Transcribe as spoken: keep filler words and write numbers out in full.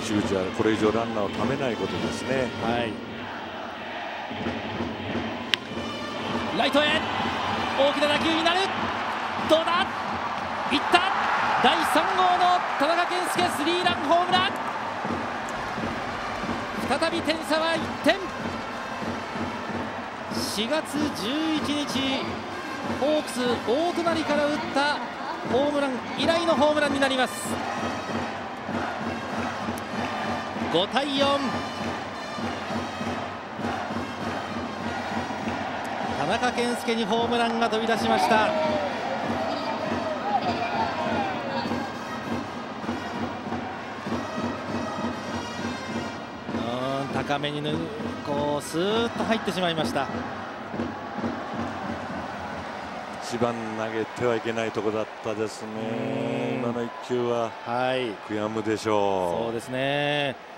西口はこれ以上ランナーをためないことですね。 はい、ライトへ大きな打球になる。どうだ、いった。だいさんごうの田中賢介スリーランホームラン。再び点差はいってん。しがつじゅういちにちホークス大隣から打ったホームラン以来のホームランになります。ごたいよん。田中賢介にホームランが飛び出しました。高めにぬこうスーッと入ってしまいました。 一番投げてはいけないところだったですね。今のいっきゅうは悔やむでしょう。 そうですね。